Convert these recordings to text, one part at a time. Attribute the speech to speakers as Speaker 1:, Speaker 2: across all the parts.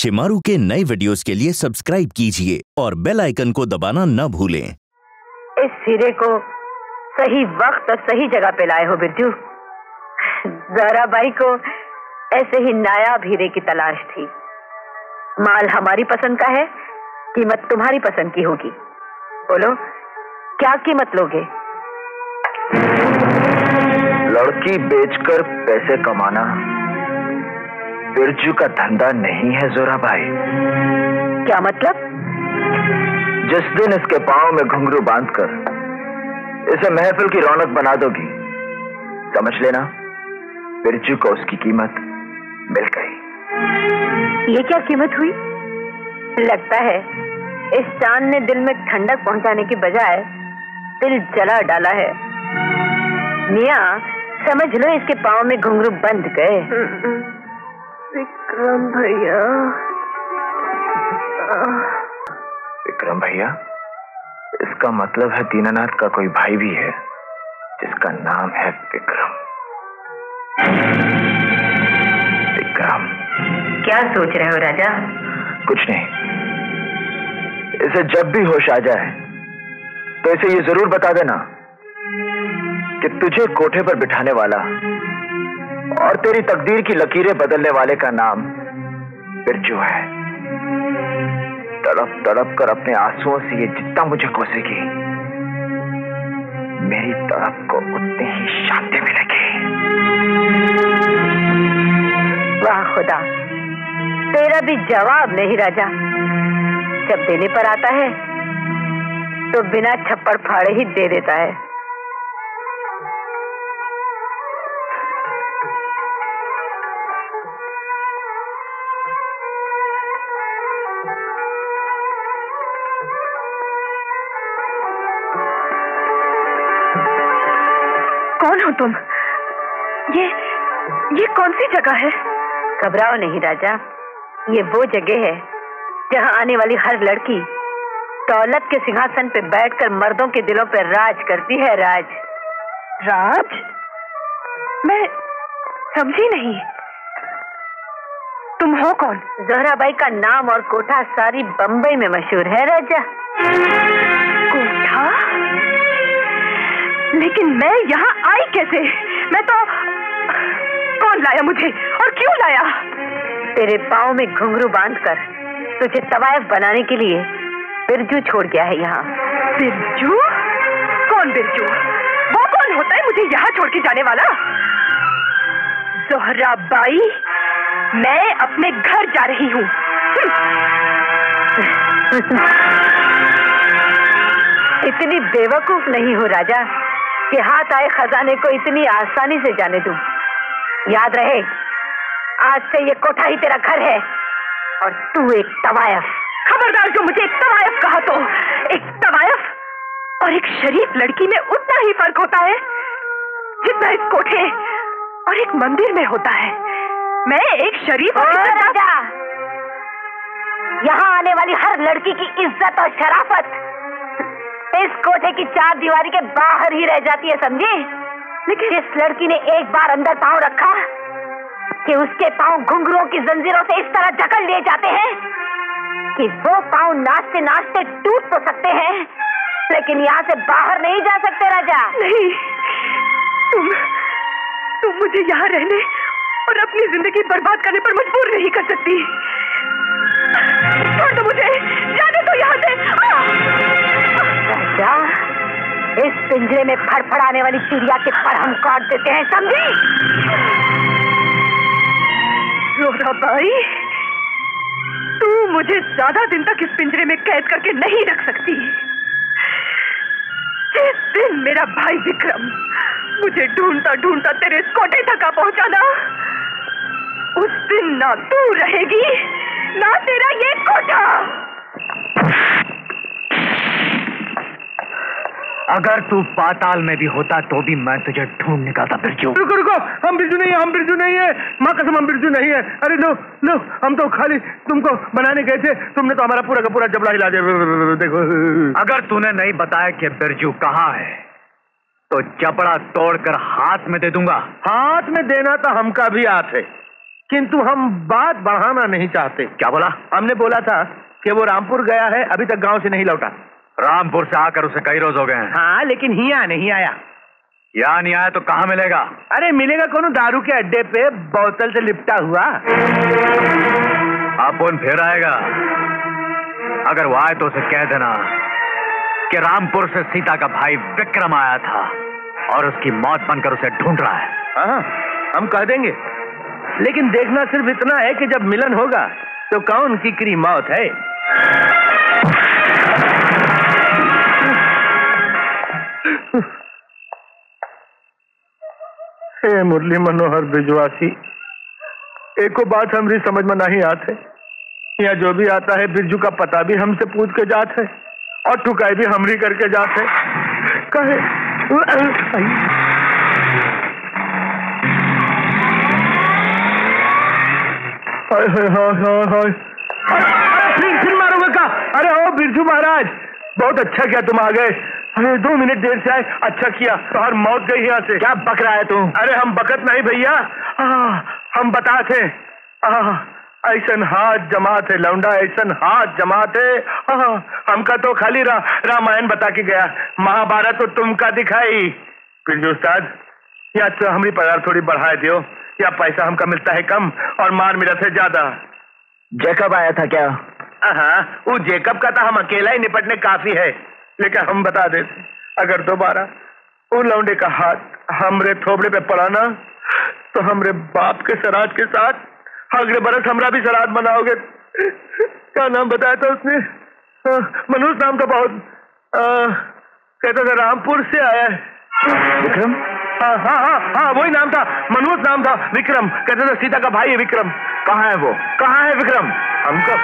Speaker 1: शिमारू के नए वीडियोस के लिए सब्सक्राइब कीजिए और बेल आइकन को दबाना न भूलें।
Speaker 2: इस हीरे को सही वक्त और सही जगह पे लाए हो बिरजू। ज़हरा बाई को ऐसे ही नायाब हीरे की तलाश थी। माल हमारी पसंद का है, कीमत तुम्हारी पसंद की होगी। बोलो क्या कीमत लोगे?
Speaker 3: लड़की बेचकर पैसे कमाना बिरजू का धंधा नहीं है ज़हरा बाई।
Speaker 2: क्या मतलब?
Speaker 3: जिस दिन इसके पांव में घुंघरू बांधकर इसे महफिल की रौनक बना दोगी, समझ लेना बिरजू को उसकी कीमत मिल गई।
Speaker 2: ये क्या कीमत हुई? लगता है इस चांद ने दिल में ठंडक पहुंचाने की बजाय दिल जला डाला है। मियां समझ लो इसके पांव में घुंघरू बंध गए। विक्रम भैया,
Speaker 3: विक्रम भैया, इसका मतलब है दीनानाथ का कोई भाई भी है जिसका नाम है विक्रम। विक्रम,
Speaker 2: क्या सोच रहे हो राजा?
Speaker 3: कुछ नहीं। इसे जब भी होश आ जाए तो इसे ये जरूर बता देना कि तुझे कोठे पर बिठाने वाला और तेरी तकदीर की लकीरें बदलने वाले का नाम बिरजू है। तड़प तड़प कर अपने आंसुओं से ये जितना मुझे कोसेगी, मेरी तड़प को उतनी ही शांति मिलेगी।
Speaker 2: वाह खुदा, तेरा भी जवाब नहीं राजा। जब देने पर आता है तो बिना छप्पड़ फाड़े ही दे देता है।
Speaker 4: कौन हो तुम? ये कौन सी जगह है?
Speaker 2: घबराओ नहीं राजा, ये वो जगह है जहां आने वाली हर लड़की दौलत के सिंहासन पे बैठकर मर्दों के दिलों पर राज करती है। राज?
Speaker 4: राज? मैं समझी नहीं। तुम हो कौन?
Speaker 2: ज़हरा बाई का नाम और कोठा सारी बंबई में मशहूर है राजा।
Speaker 4: कोठा? लेकिन मैं यहाँ आई कैसे? मैं तो... कौन लाया मुझे और क्यों लाया?
Speaker 2: तेरे पाँव में घुंघरू बांधकर तुझे तवायफ बनाने के लिए बिरजू छोड़ गया है यहाँ।
Speaker 4: बिरजू? कौन बिरजू? वो कौन होता है मुझे यहाँ छोड़ के जाने वाला? ज़हरा बाई, मैं अपने घर जा रही हूँ।
Speaker 2: इतनी बेवकूफ नहीं हो राजा कि हाथ आए खजाने को इतनी आसानी से जाने दूं। याद रहे, आज से ये कोठा ही तेरा घर है और तू एक तवायफ।
Speaker 4: खबरदार, जो मुझे एक तवायफ कहा तो। एक तवायफ और एक शरीफ लड़की में उतना ही फर्क होता है जितना इस कोठे और एक मंदिर में होता है। मैं एक शरीफ और
Speaker 2: राजा, यहाँ आने वाली हर लड़की की इज्जत और शराफत इस कोठे की चार दीवारी के बाहर ही रह जाती है, समझी? लेकिन जिस लड़की ने एक बार अंदर पांव रखा कि उसके पांव घुंघरुओं की जंजीरों से इस तरह जकड़ लिए जाते हैं कि वो पांव नाचते नाचते टूट तो सकते हैं लेकिन यहाँ से बाहर नहीं जा सकते राजा।
Speaker 4: नहीं, तुम मुझे यहाँ रहने और अपनी जिंदगी बर्बाद करने पर मजबूर नहीं कर सकती। छोड़ दो मुझे, जाने दो यहाँ से।
Speaker 2: राजा, इस पिंजरे में फड़फड़ाने वाली चिड़िया के पर हम काट देते हैं, समझी?
Speaker 4: ज़हरा बाई, तू मुझे ज्यादा दिन तक इस पिंजरे में कैद करके नहीं रख सकती। जिस दिन मेरा भाई विक्रम मुझे ढूंढता ढूंढता तेरे इस कोठे तक आ पहुंचाना, उस दिन ना तू रहेगी ना तेरा ये कोठा।
Speaker 3: अगर तू पाताल में भी होता तो भी मैं तुझे ढूंढ निकालता बिरजू।
Speaker 5: रुको रुको, हम बिरजू नहीं है, हम बिरजू नहीं है, माँ कसम हम बिरजू नहीं है। अरे लो लो, हम तो खाली तुमको बनाने गए थे, तुमने तो हमारा पूरा का पूरा जबड़ा हिला दिया। देखो,
Speaker 3: अगर तूने नहीं बताया कि बिरजू कहाँ है तो जबड़ा तोड़कर हाथ में दे दूंगा।
Speaker 5: हाथ में देना तो हमका भी हाथ है, किंतु हम बात बढ़ाना नहीं चाहते।
Speaker 3: क्या बोला?
Speaker 5: हमने बोला था कि वो रामपुर गया है, अभी तक गांव से नहीं लौटा।
Speaker 3: रामपुर से आकर उसे कई रोज हो गए हैं।
Speaker 5: हाँ, लेकिन यहाँ नहीं आया।
Speaker 3: यहाँ नहीं आया तो कहाँ मिलेगा?
Speaker 5: अरे मिलेगा कोनो दारू के अड्डे पे बोतल से लिपटा हुआ।
Speaker 3: अपन फिर आएगा। अगर वो आए तो उसे कह देना कि रामपुर से सीता का भाई विक्रम आया था और उसकी मौत बनकर उसे ढूंढ रहा है।
Speaker 5: हाँ, हम कह देंगे, लेकिन देखना सिर्फ इतना है कि जब मिलन होगा तो कौन किकरी मौत है। हे मुरली मनोहर बिरजुआसी, एको बात हमरी समझ में नहीं आते। या जो भी आता है बिरजू का पता भी हमसे पूछ के जात है और ठुकाई भी हमरी करके जात है। कहे फिर मारोगे का? अरे ओ बिरजू महाराज, बहुत अच्छा किया तुम आ गए। अरे 2 मिनट देर से आए, अच्छा किया। तो हर मौत गई यहाँ से।
Speaker 3: क्या बक रहा है तू?
Speaker 5: अरे हम बकत नहीं भैया, हम बताते। ऐसन हाथ जमाते लौंडा, ऐसन हाथ जमाते। हमका तो खाली रामायण बता के गया, महाभारत तो तुमका दिखाई। बिरजू उस्ताद, या तो हमारी पगार थोड़ी बढ़ाए दियो, या पैसा हमका मिलता है कम और मार मिला से ज्यादा।
Speaker 3: जैकब आया था क्या?
Speaker 5: हाँ, वो जेकब का था, हम अकेला ही निपटने काफी है। लेकिन हम बता देते, अगर दोबारा वो लौंडे का हाथ हमरे थोबड़े पे पड़ा ना, तो हमरे बाप के श्राद्ध के साथ अगले बरस हमरा भी श्राद्ध बनाओगे। क्या नाम बताया था उसने? मनोज नाम था। बहुत कहता था रामपुर से आया है।
Speaker 3: विक्रम?
Speaker 5: हाँ, वही नाम था, मनोज नाम था, विक्रम। कहता था सीता का भाई है विक्रम।
Speaker 3: कहाँ है वो?
Speaker 5: कहाँ है विक्रम? हमको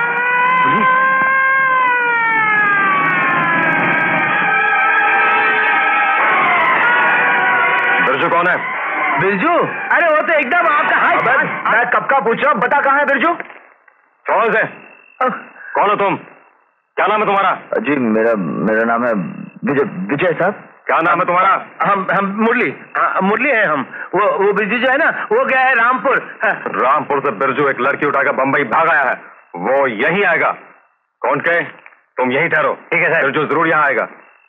Speaker 3: बिरजू कौन है?
Speaker 5: बिरजू? अरे वो तो एकदम आपका हाथ।
Speaker 3: मैं कब का पूछ रहा हूँ, बता कहाँ है बिरजू? कौन से? कौन हो तुम? क्या नाम है तुम्हारा?
Speaker 6: जी मेरा नाम है विजय साहब।
Speaker 3: क्या नाम है तुम्हारा?
Speaker 5: हम मुरली है हम। वो बिरजू जो है ना, वो गया है रामपुर।
Speaker 3: रामपुर से बिरजू एक लड़की उठाकर बंबई भाग आया है, वो यहीं आएगा। कौन के? तुम यहीं ठहरो। ठीक है सर। बिरजू जरूर यहाँ आएगा।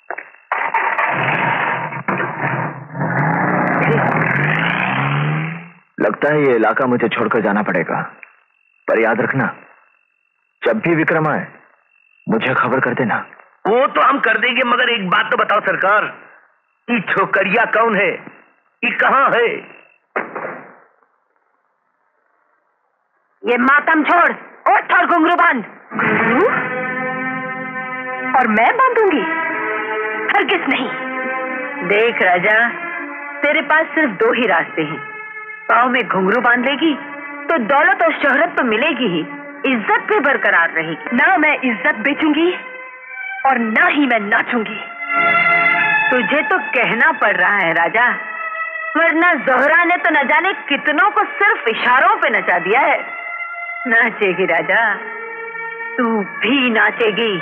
Speaker 6: लगता है ये इलाका मुझे छोड़कर जाना पड़ेगा, पर याद रखना, जब भी विक्रम आए मुझे खबर कर देना।
Speaker 5: वो तो हम कर देंगे, मगर एक बात तो बताओ सरकार, ये छोकरिया कौन है? ये कहाँ है?
Speaker 2: ये मातम छोड़, ओठ और घुंघरू बांध।
Speaker 4: घुंघरू? और मैं बांधूंगी? हरगिज नहीं।
Speaker 2: देख राजा, तेरे पास सिर्फ 2 ही रास्ते हैं। पाँव में घुंघरू बांध लेगी तो दौलत और शोहरत तो मिलेगी ही, इज्जत भी बरकरार रहेगी।
Speaker 4: ना मैं इज्जत बेचूंगी और ना ही मैं नाचूंगी।
Speaker 2: तुझे तो कहना पड़ रहा है राजा, वरना जोहरा ने तो न जाने कितनों को सिर्फ इशारों पे नचा दिया है। नाचेगी राजा, तू भी नाचेगी।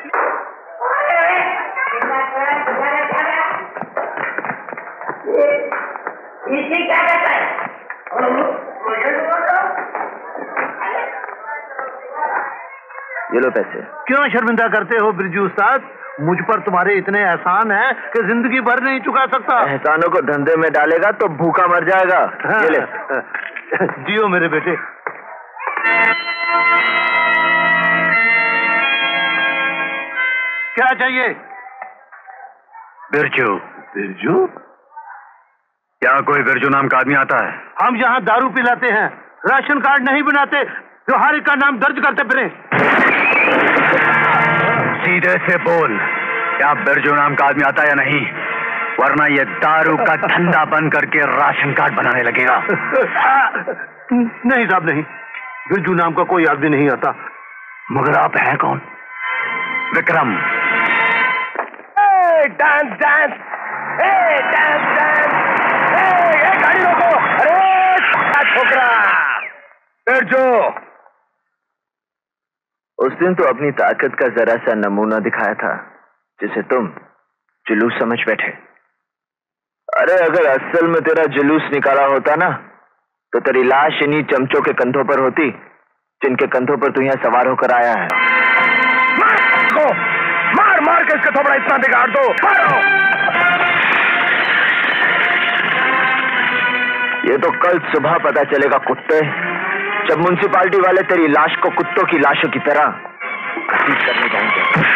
Speaker 2: इसे क्या कहता है?
Speaker 6: ये लो पैसे।
Speaker 5: क्यों शर्मिंदा करते हो बिरजू उस्ताद? मुझ पर तुम्हारे इतने एहसान है कि जिंदगी भर नहीं चुका सकता।
Speaker 6: एहसानों को धंधे में डालेगा तो भूखा मर जाएगा। ये ले।
Speaker 5: जियो मेरे बेटे। क्या चाहिए?
Speaker 3: बिरजू।
Speaker 5: बिरजू?
Speaker 3: क्या कोई बिरजू नाम का आदमी आता है?
Speaker 5: हम यहाँ दारू पिलाते हैं, राशन कार्ड नहीं बनाते, जो हर एक का नाम दर्ज करते फिरे।
Speaker 3: सीधे से बोल, क्या बिरजू नाम का आदमी आता है या नहीं, वरना ये दारू का धंधा बंद करके राशन कार्ड बनाने लगेगा।
Speaker 5: नहीं साहब नहीं, बिरजू नाम का कोई आदमी नहीं आता।
Speaker 3: मगर आप हैं कौन? Vikram.
Speaker 5: Dance dance, dance dance, गाड़ी रोको। अरे छोकरा बिरजू,
Speaker 6: उस दिन तो अपनी ताकत का जरा सा नमूना दिखाया था, जिसे तुम जुलूस समझ बैठे। अरे अगर असल में तेरा जुलूस निकाला होता ना,
Speaker 3: तो तेरी लाश इन्हीं चमचों के कंधों पर होती, जिनके कंधों पर तू यहाँ सवार होकर आया है।
Speaker 5: मार मार के इसका थोड़ा इतना बिगाड़ दो, मारो।
Speaker 3: ये तो कल सुबह पता चलेगा कुत्ते, जब म्युनिसिपालिटी वाले तेरी लाश को कुत्तों की लाशों की तरह घसीट करने जाएंगे।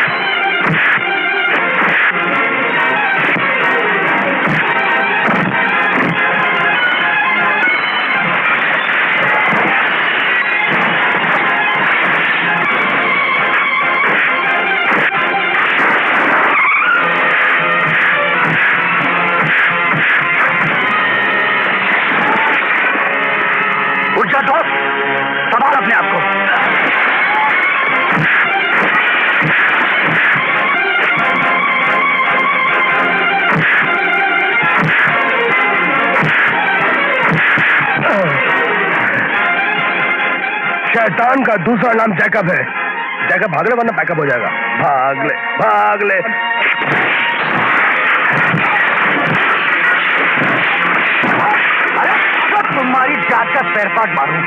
Speaker 5: संभाल अपने आप को। शैतान का दूसरा नाम जैकब है। जैकब भाग ले वरना पैकअप हो जाएगा। भाग ले, भाग ले। अरे तुम्हारी जात का पैरपाट मारूं।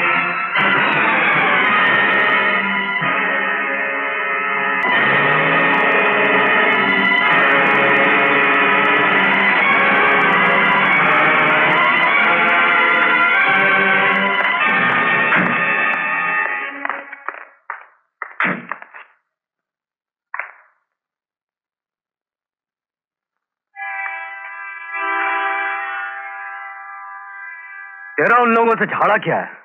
Speaker 5: तेरा उन लोगों से झाड़ा क्या है?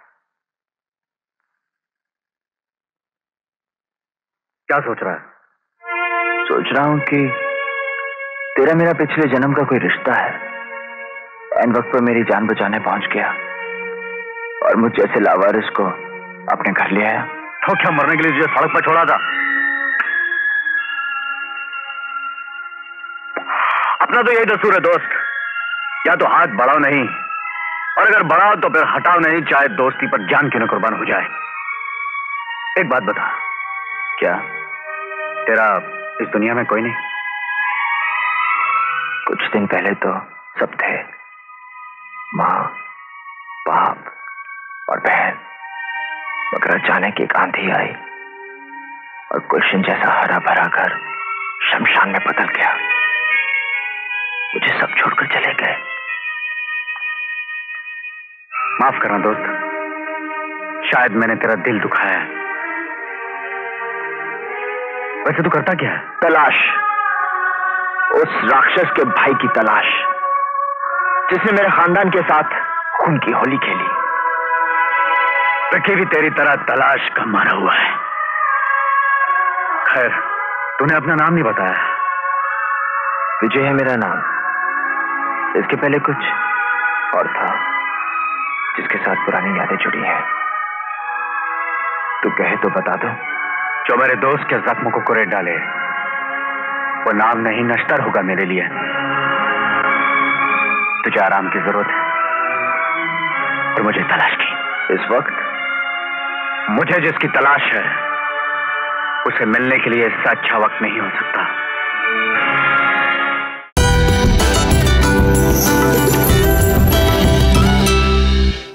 Speaker 5: क्या सोच रहा है?
Speaker 3: सोच रहा हूं कि तेरा मेरा पिछले जन्म का कोई रिश्ता है। ऐन वक्त पर मेरी जान बचाने पहुंच गया और मुझ जैसे लावारिस को अपने घर ले आया।
Speaker 5: तो क्या मरने के लिए तुझे सड़क पर छोड़ा था? अपना तो यही दस्तूर है दोस्त, या तो हाथ बढ़ाओ नहीं, और अगर बढ़ाओ तो फिर हटाओ नहीं, चाहे दोस्ती पर जान क्यों न कुर्बान हो जाए। एक बात बता,
Speaker 3: क्या
Speaker 5: तेरा इस दुनिया में कोई नहीं?
Speaker 3: कुछ दिन पहले तो सब थे, माँ, बाप और बहन, मगर अचानक एक आंधी आई और गुलशन जैसा हरा भरा घर शमशान में बदल गया। मुझे सब छोड़कर चले गए।
Speaker 5: माफ करना दोस्त, शायद मैंने तेरा दिल दुखाया है। वैसे तू करता क्या है?
Speaker 3: तलाश, उस राक्षस के भाई की तलाश जिसने मेरे खानदान के साथ खून की होली खेली।
Speaker 5: विक्की भी तेरी तरह तलाश का मारा हुआ है। खैर, तूने अपना नाम नहीं बताया।
Speaker 3: विजय है मेरा नाम। इसके पहले कुछ और था जिसके साथ पुरानी यादें जुड़ी हैं। तू कहे तो बता दो।
Speaker 5: जो मेरे दोस्त के जख्मों को कुरेद डाले, वो नाम नहीं नश्तर होगा मेरे लिए। तुझे आराम की जरूरत है और मुझे तलाश की।
Speaker 3: इस वक्त
Speaker 5: मुझे जिसकी तलाश है उसे मिलने के लिए इससे अच्छा वक्त नहीं हो सकता।